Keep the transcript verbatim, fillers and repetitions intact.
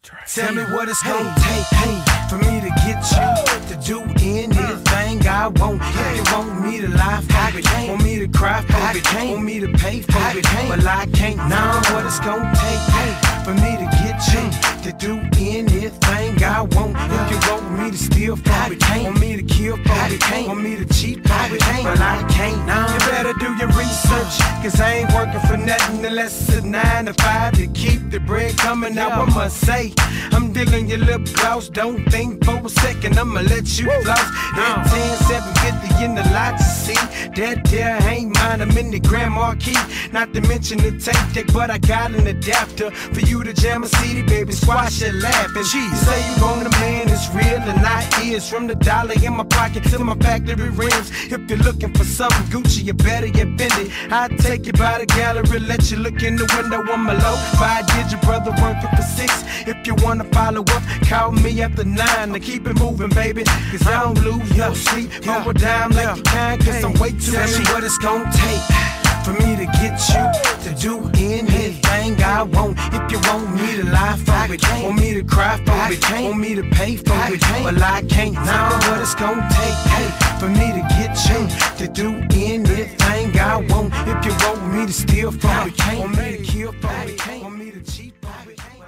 Tell me what it's gonna take, hey, for me to get you to do anything I want. If you want me to lie for it, want me to cry for it, want me to pay for it, well I can't. Now what it's gonna take, hey, for me to get you to do anything I want. If you want me to steal for it, want me to kill for it, want me to cheat for it, well I can't. Now you better do your research, cause I ain't working for nothing unless it's a nine to five to keep the bread coming. Now I must say, I'm digging your lip gloss. Don't think for a second I'ma let you floss. That ten, seven fifty in the lot, you see. That there ain't mine, I'm in the Grand Marquis. Not to mention the tape deck, but I got an adapter for you to jam a C D, baby, squash it laughing. You say you want a man that's real and I is. From the dollar in my pocket to my factory rims. If you're looking for something Gucci, you better get bended. I'll take you by the gallery, let you look in the window on my low. Five digit brother working for six. If you wanna follow up, call me after nine to keep it moving, baby. Cause I don't lose no sleep. Roll a dime like you can, cause I'm way too Tell me what it's gonna take for me to get you to do anything I want. If you want me to lie for it, want me to cry for it, want me to pay for it, well I can't. Now what it's gonna take, hey, for me to get you to do anything I want. If you want me to steal for it, want me to kill for it, want me to cheat for it.